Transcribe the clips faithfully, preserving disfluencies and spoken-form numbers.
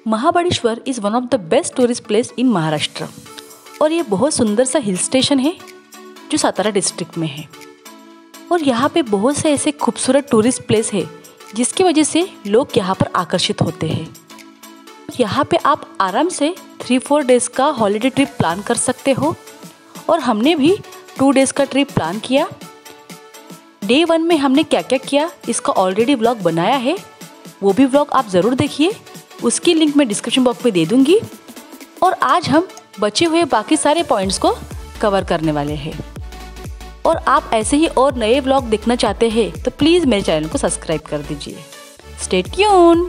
Mahabaleshwar is one of the best tourist place in Maharashtra और ये बहुत सुंदर सा हिल स्टेशन है जो सातारा डिस्ट्रिक्ट में है। और यहाँ पे बहुत से ऐसे खूबसूरत टूरिस्ट प्लेस है जिसकी वजह से लोग यहाँ पर आकर्षित होते हैं। यहाँ पे आप आराम से थ्री फोर डेज़ का हॉलीडे ट्रिप प्लान कर सकते हो और हमने भी टू डेज़ का ट्रिप प्लान किया। डे वन में हमने क्या क्या किया इसका ऑलरेडी व्लॉग बनाया है, वो भी व्लॉग आप ज़रूर देखिए, उसकी लिंक मैं डिस्क्रिप्शन बॉक्स में दे दूँगी। और आज हम बचे हुए बाकी सारे पॉइंट्स को कवर करने वाले हैं। और आप ऐसे ही और नए व्लॉग देखना चाहते हैं तो प्लीज़ मेरे चैनल को सब्सक्राइब कर दीजिए। Stay tune.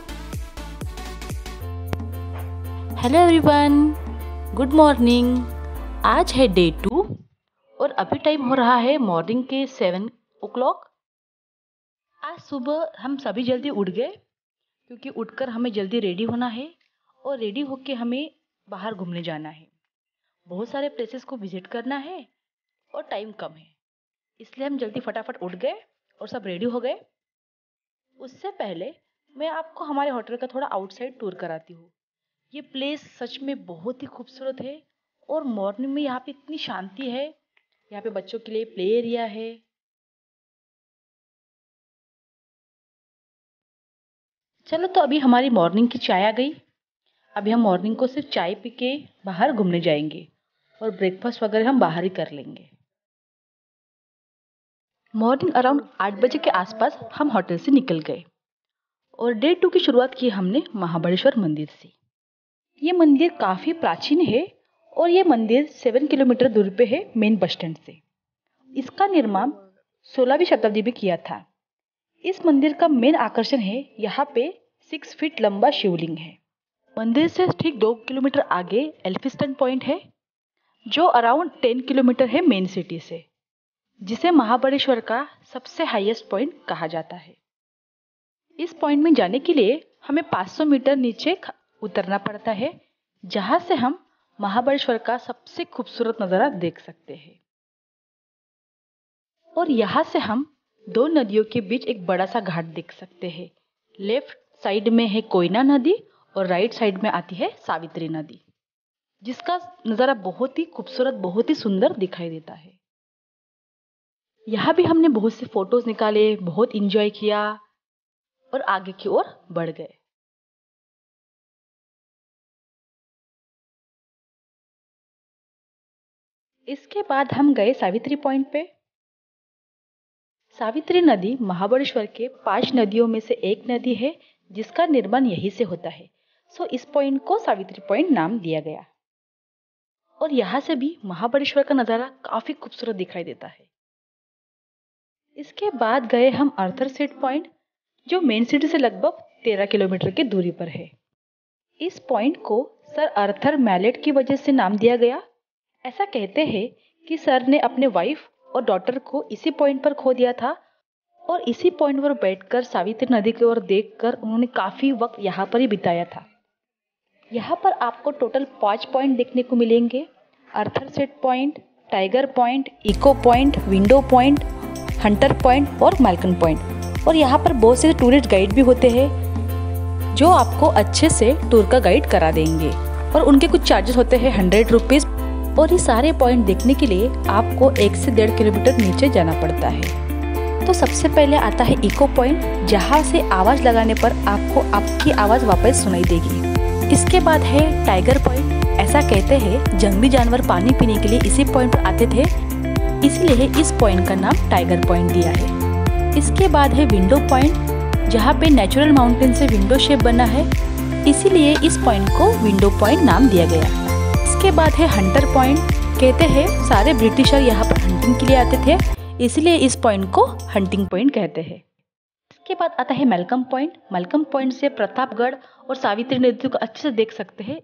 Hello everyone, good morning. आज है डे टू और अभी टाइम हो रहा है मॉर्निंग के सेवन ओ क्लॉक। आज सुबह हम सभी जल्दी उठ गए क्योंकि उठकर हमें जल्दी रेडी होना है और रेडी होके हमें बाहर घूमने जाना है। बहुत सारे प्लेसेस को विजिट करना है और टाइम कम है, इसलिए हम जल्दी फटाफट उठ गए और सब रेडी हो गए। उससे पहले मैं आपको हमारे होटल का थोड़ा आउटसाइड टूर कराती हूँ। ये प्लेस सच में बहुत ही खूबसूरत है और मॉर्निंग में यहाँ पे इतनी शांति है। यहाँ पे बच्चों के लिए प्ले एरिया है। चलो तो अभी हमारी मॉर्निंग की चाय आ गई। अभी हम मॉर्निंग को सिर्फ चाय पी के बाहर घूमने जाएंगे और ब्रेकफास्ट वगैरह हम बाहर ही कर लेंगे। मॉर्निंग अराउंड आठ बजे के आसपास हम होटल से निकल गए और डे टू की शुरुआत की हमने महाबळेश्वर मंदिर से। ये मंदिर काफ़ी प्राचीन है और ये मंदिर सेवन किलोमीटर दूर पे है मेन बस स्टैंड से। इसका निर्माण सोलहवीं शताब्दी में किया था। इस मंदिर का मेन आकर्षण है यहाँ पे सिक्स फीट लंबा शिवलिंग है। मंदिर से ठीक दो किलोमीटर आगे एल्फिंस्टन पॉइंट है जो अराउंड टेन किलोमीटर है मेन सिटी से, जिसे महाबळेश्वर का सबसे हाईएस्ट पॉइंट कहा जाता है। इस पॉइंट में जाने के लिए हमें पाँच सौ मीटर नीचे उतरना पड़ता है, जहाँ से हम महाबळेश्वर का सबसे खूबसूरत नज़ारा देख सकते हैं। और यहाँ से हम दो नदियों के बीच एक बड़ा सा घाट देख सकते हैं। लेफ्ट साइड में है कोयना नदी और राइट साइड में आती है सावित्री नदी, जिसका नज़ारा बहुत ही खूबसूरत, बहुत ही सुंदर दिखाई देता है। यहाँ भी हमने बहुत से फोटोज निकाले, बहुत इंजॉय किया और आगे की ओर बढ़ गए। इसके बाद हम गए सावित्री पॉइंट पे। सावित्री नदी महाबळेश्वर के पांच नदियों में से एक नदी है जिसका निर्माण यहीं से होता है, सो इस पॉइंट को सावित्री पॉइंट नाम दिया गया। और यहाँ से भी महाबळेश्वर का नज़ारा काफ़ी खूबसूरत दिखाई देता है। इसके बाद गए हम आर्थर सीट पॉइंट जो मेन सिटी से लगभग तेरह किलोमीटर की दूरी पर है। इस पॉइंट को सर आर्थर मैलेट की वजह से नाम दिया गया। ऐसा कहते हैं कि सर ने अपने वाइफ और डॉटर को इसी पॉइंट पर खो दिया था और इसी पॉइंट पर बैठकर सावित्री नदी की ओर देखकर उन्होंने काफ़ी वक्त यहाँ पर ही बिताया था। यहाँ पर आपको टोटल पाँच पॉइंट देखने को मिलेंगे: Arthur seat point, tiger point, echo point, window point, hunter point और मालकन पॉइंट। और यहाँ पर बहुत से टूरिस्ट गाइड भी होते हैं जो आपको अच्छे से टूर का गाइड करा देंगे और उनके कुछ चार्जेस होते हैं हंड्रेड रुपीज़। और ये सारे पॉइंट देखने के लिए आपको एक से डेढ़ किलोमीटर नीचे जाना पड़ता है। तो सबसे पहले आता है इको पॉइंट, जहाँ से आवाज़ लगाने पर आपको आपकी आवाज़ वापस सुनाई देगी। इसके बाद है टाइगर पॉइंट। ऐसा कहते हैं जंगली जानवर पानी पीने के लिए इसी पॉइंट पर आते थे, इसलिए इस पॉइंट का नाम टाइगर पॉइंट दिया है। इसके बाद है विंडो पॉइंट, जहाँ पे नेचुरल माउंटेन से विंडो शेप बना है, इसीलिए इस पॉइंट को विंडो पॉइंट नाम दिया गया। इसके बाद है हंटर पॉइंट। कहते हैं सारे ब्रिटिशर यहाँ पर हंटिंग के लिए आते थे, इसलिए इस पॉइंट को हंटिंग पॉइंट कहते हैं। इसके बाद आता है मैलकम पॉइंट। मैलकम पॉइंट से प्रतापगढ़ और सावित्री नदी को अच्छे से देख सकते हैं।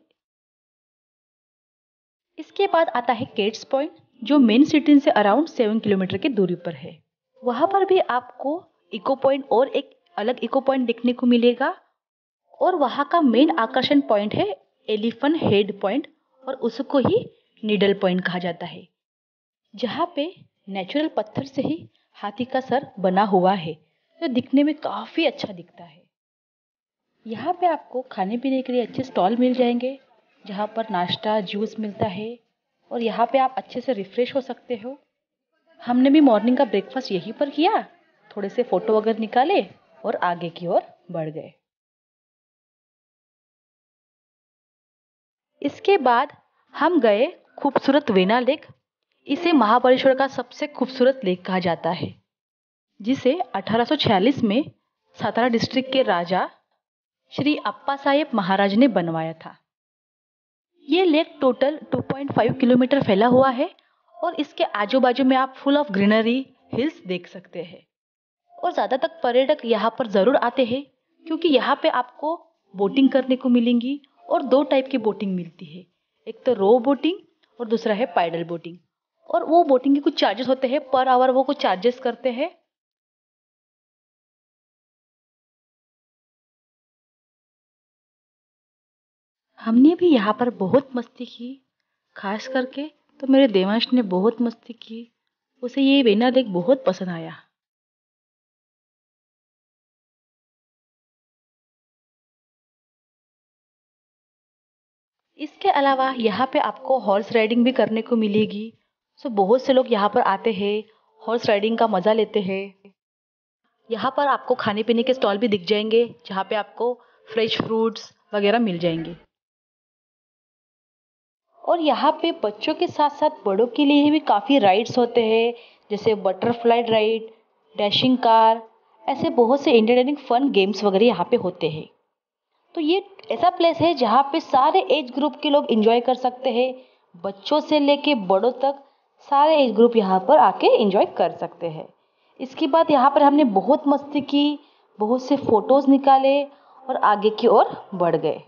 इसके बाद आता है केट्स पॉइंट जो मेन सिटी से अराउंड सेवन किलोमीटर की दूरी पर है। वहाँ पर भी आपको इको पॉइंट और एक अलग इको पॉइंट देखने को मिलेगा और वहाँ का मेन आकर्षण पॉइंट है एलिफेंट हेड पॉइंट और उसको ही नीडल पॉइंट कहा जाता है, जहाँ पे नेचुरल पत्थर से ही हाथी का सर बना हुआ है जो दिखने में काफ़ी अच्छा दिखता है। यहाँ पे आपको खाने पीने के लिए अच्छे स्टॉल मिल जाएंगे, जहाँ पर नाश्ता जूस मिलता है और यहाँ पे आप अच्छे से रिफ्रेश हो सकते हो। हमने भी मॉर्निंग का ब्रेकफास्ट यहीं पर किया, थोड़े से फोटो वगैरह निकाले और आगे की ओर बढ़ गए। इसके बाद हम गए खूबसूरत वेना लेक। इसे महाबलेश्वर का सबसे खूबसूरत लेक कहा जाता है, जिसे अठारह सौ छियालीस में सातारा डिस्ट्रिक्ट के राजा श्री अप्पा साहेब महाराज ने बनवाया था। ये लेक टोटल दो पॉइंट पाँच किलोमीटर फैला हुआ है और इसके आजू बाजू में आप फुल ऑफ ग्रीनरी हिल्स देख सकते हैं। और ज़्यादातर पर्यटक यहाँ पर ज़रूर आते हैं, क्योंकि यहाँ पे आपको बोटिंग करने को मिलेंगी और दो टाइप की बोटिंग मिलती है। एक तो रो बोटिंग और दूसरा है पैडल बोटिंग। और वो बोटिंग के कुछ चार्जेस होते हैं, पर आवर वो कुछ चार्जेस करते हैं। हमने भी यहाँ पर बहुत मस्ती की, खास करके तो मेरे देवांश ने बहुत मस्ती की। उसे ये वेना लेक बहुत पसंद आया। इसके अलावा यहाँ पे आपको हॉर्स राइडिंग भी करने को मिलेगी। सो बहुत से लोग यहाँ पर आते हैं, हॉर्स राइडिंग का मज़ा लेते हैं। यहाँ पर आपको खाने पीने के स्टॉल भी दिख जाएंगे, जहाँ पे आपको फ्रेश फ्रूट्स वगैरह मिल जाएंगे। और यहाँ पे बच्चों के साथ साथ बड़ों के लिए भी काफ़ी राइड्स होते हैं, जैसे बटरफ्लाई राइड, डैशिंग कार, ऐसे बहुत से एंटरटेनिंग फन गेम्स वगैरह यहाँ पे होते हैं। तो ये ऐसा प्लेस है जहाँ पे सारे एज ग्रुप के लोग एंजॉय कर सकते हैं। बच्चों से लेके बड़ों तक सारे एज ग्रुप यहाँ पर आके एंजॉय कर सकते हैं। इसके बाद यहाँ पर हमने बहुत मस्ती की, बहुत से फोटोज निकाले और आगे की ओर बढ़ गए।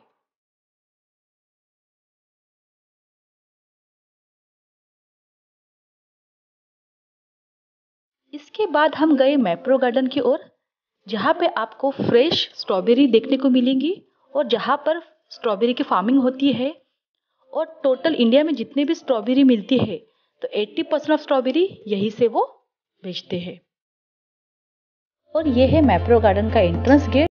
इसके बाद हम गए मैप्रो गार्डन की ओर, जहाँ पे आपको फ्रेश स्ट्रॉबेरी देखने को मिलेंगी और जहाँ पर स्ट्रॉबेरी की फार्मिंग होती है। और टोटल इंडिया में जितने भी स्ट्रॉबेरी मिलती है, तो अस्सी परसेंट ऑफ स्ट्रॉबेरी यहीं से वो बेचते हैं। और ये है मैप्रो गार्डन का एंट्रेंस गेट।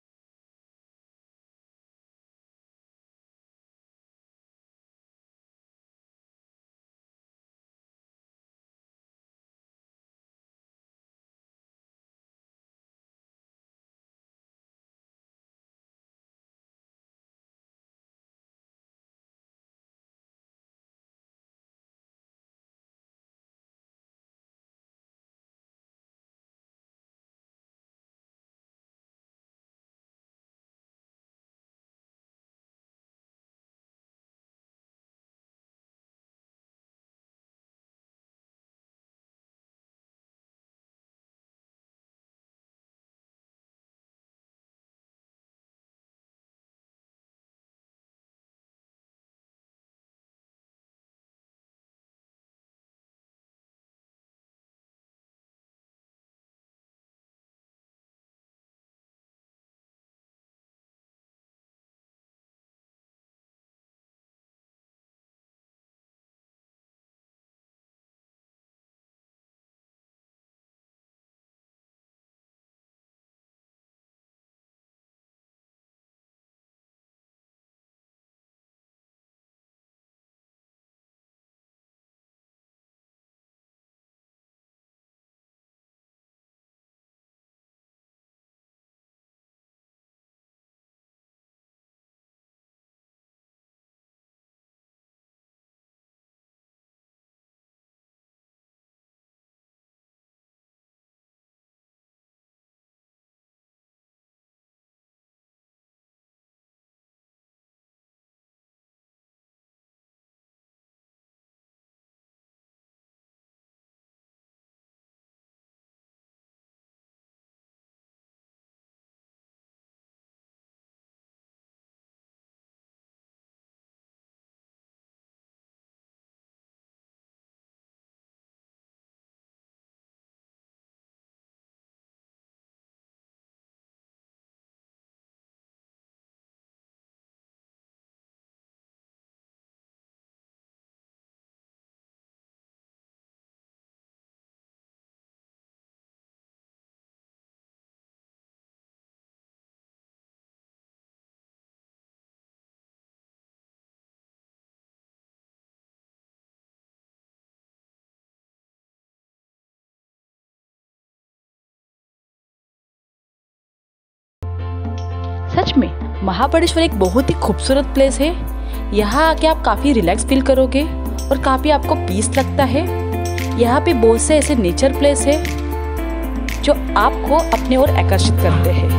महाबलेश्वर एक बहुत ही खूबसूरत प्लेस है। यहाँ आके आप काफ़ी रिलैक्स फील करोगे और काफ़ी आपको पीस लगता है। यहाँ पे बहुत से ऐसे नेचर प्लेस है जो आपको अपने ओर आकर्षित करते हैं।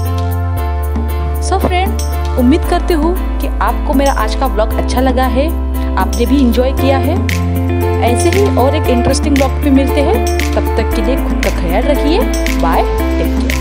सो फ्रेंड, उम्मीद करती हूँ कि आपको मेरा आज का व्लॉग अच्छा लगा है, आपने भी इंजॉय किया है। ऐसे ही और एक इंटरेस्टिंग व्लॉग पे मिलते हैं, तब तक के लिए खुद का ख्याल रखिए। Bye, take care.